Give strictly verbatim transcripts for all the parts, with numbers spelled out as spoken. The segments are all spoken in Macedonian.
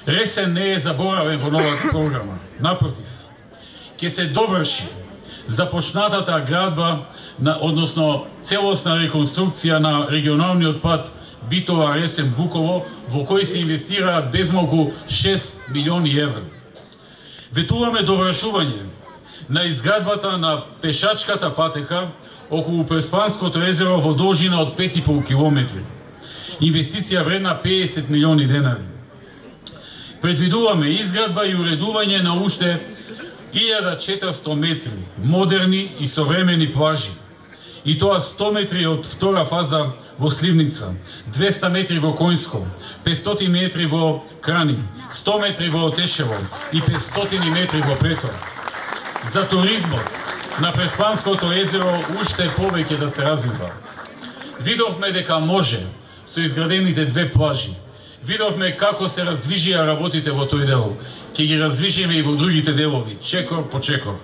Ресен не е заборавен во новата програма. Напротив, ќе се доврши започнатата градба, на, односно целосна реконструкција на регионалниот пат Битова Ресен Буково, во кој се инвестираат безмалку шест милиони евра. Ветуваме довршување на изградбата на пешачката патека околу Преспанското езеро во должина од пет и пол километри. Инвестиција вредна педесет милиони денари. Предвидуваме изградба и уредување на уште илјада четиристотини метри модерни и современи плажи. И тоа сто метри од втора фаза во Сливница, двеста метри во Коњско, петстотини метри во Крани, сто метри во Отешево и петстотини метри во Претор. За туризмот на Преспанското езеро уште повеќе да се развива. Видовме дека може со изградените две плажи. Видовме како се развижија работите во тој дел. Ќе ги развижиме и во другите делови, чекор по чекор.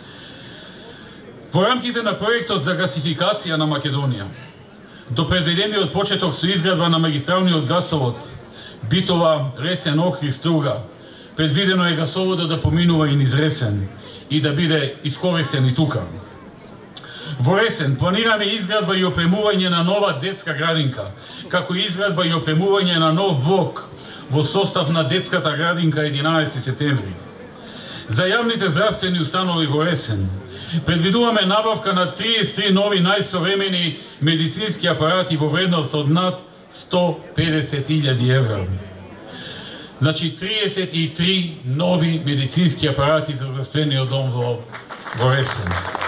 Во рамките на проектот за гасификација на Македонија, до предвидениот почеток со изградба на магистралниот гасовод Битова, Ресен, Охрид, Струга, предвидено е гасоводот да поминува и низ Ресен и да биде искористен и тука. Во Ресен планираме изградба и опремување на нова детска градинка, како и изградба и опремување на нов блок во состав на детската градинка единаесети септември. За јавните здравствени установи во Ресен предвидуваме набавка на триесет и три нови најсовремени медицински апарати во вредност од над сто педесет илјади евра. Значи триесет и три нови медицински апарати за здравствениот дом во, во Ресен.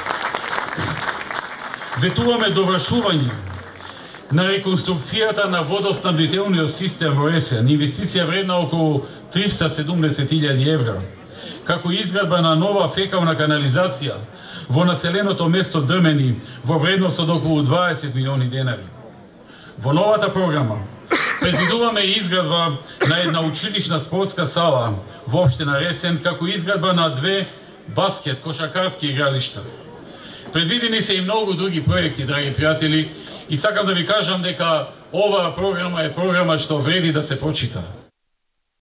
Ветуваме довршување на реконструкцијата на водоснабдителниот систем во Ресен, инвестиција вредна околу триста седумдесет илјади евра, како изградба на нова фекална канализација во населеното место Дрмени во вредност од околу дваесет милиони денари. Во новата програма предвидуваме изградба на една училишна спортска сала во општина Ресен, како изградба на две баскет кошаркарски игралишта. Предвидени се и многу други проекти, драги пријатели, и сакам да ви кажам дека оваа програма е програма што вреди да се прочита.